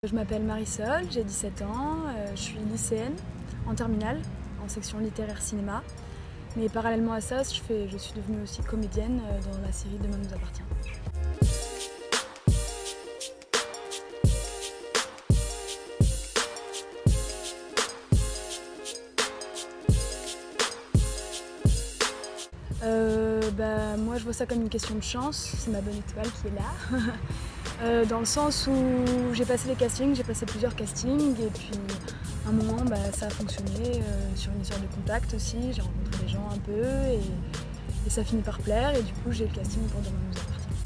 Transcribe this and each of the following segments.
Je m'appelle Marisol, j'ai 17 ans, je suis lycéenne en terminale, en section littéraire cinéma. Mais parallèlement à ça, je suis devenue aussi comédienne dans la série Demain nous appartient. Moi je vois ça comme une question de chance, c'est ma bonne étoile qui est là. Dans le sens où j'ai passé les castings, j'ai passé plusieurs castings et puis à un moment ça a fonctionné sur une histoire de contact aussi, j'ai rencontré des gens un peu et ça finit par plaire et du coup j'ai le casting pour Demain nous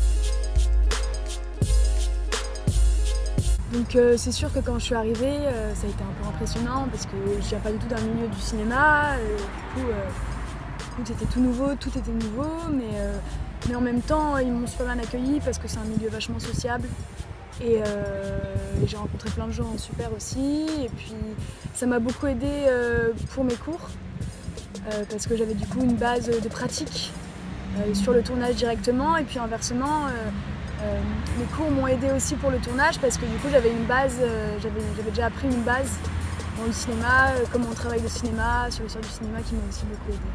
appartient. Donc c'est sûr que quand je suis arrivée, ça a été un peu impressionnant parce que je viens pas du tout d'un milieu du cinéma, du coup tout était tout nouveau, tout était nouveau, mais en même temps ils m'ont super bien accueilli parce que c'est un milieu vachement sociable et j'ai rencontré plein de gens super aussi et puis ça m'a beaucoup aidé pour mes cours parce que j'avais du coup une base de pratique sur le tournage directement et puis inversement les cours m'ont aidé aussi pour le tournage parce que du coup j'avais une base, j'avais déjà appris une base dans le cinéma, comment on travaille le cinéma, sur l'histoire du cinéma qui m'a aussi beaucoup aidé.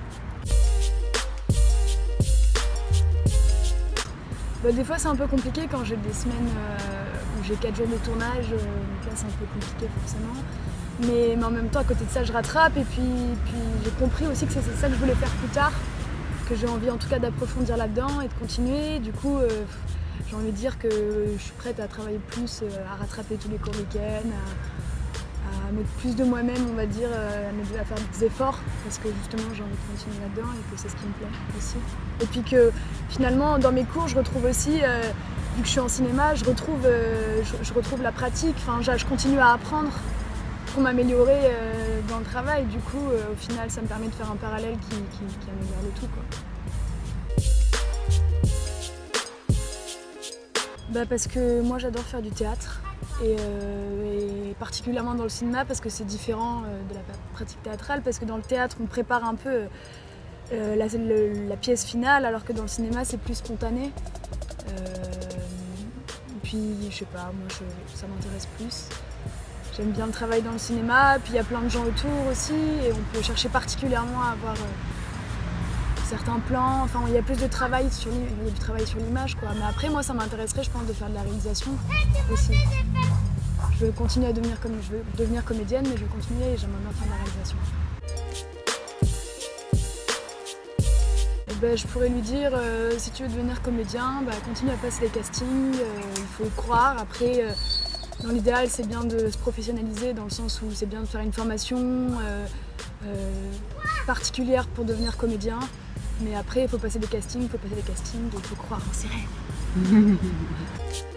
Des fois c'est un peu compliqué quand j'ai des semaines où j'ai 4 jours de tournage, donc là c'est un peu compliqué forcément. Mais en même temps à côté de ça je rattrape et puis j'ai compris aussi que c'est ça que je voulais faire plus tard, que j'ai envie en tout cas d'approfondir là-dedans et de continuer. Du coup j'ai envie de dire que je suis prête à travailler plus, à rattraper tous les cours week-ends, à mettre plus de moi-même, on va dire, à faire des efforts parce que justement j'ai envie de continuer là-dedans et que c'est ce qui me plaît aussi. Et puis que finalement dans mes cours je retrouve aussi, vu que je suis en cinéma, je retrouve la pratique, enfin je continue à apprendre pour m'améliorer dans le travail. Du coup au final ça me permet de faire un parallèle qui améliore le tout, quoi. Parce que moi j'adore faire du théâtre et particulièrement dans le cinéma parce que c'est différent de la pratique théâtrale parce que dans le théâtre on prépare un peu la pièce finale alors que dans le cinéma c'est plus spontané. Puis je sais pas, moi ça m'intéresse plus. J'aime bien le travail dans le cinéma, puis il y a plein de gens autour aussi et on peut chercher particulièrement à avoir certains plans, enfin il y a plus de travail sur l'image quoi. Mais après moi ça m'intéresserait je pense de faire de la réalisation aussi. Je veux continuer je veux devenir comédienne mais je veux continuer et j'aimerais bien faire de la réalisation. Je pourrais lui dire si tu veux devenir comédien, continue à passer les castings, il faut y croire. Après dans l'idéal c'est bien de se professionnaliser dans le sens où c'est bien de faire une formation particulière pour devenir comédien. Mais après, il faut passer des castings, donc il faut croire en ses rêves.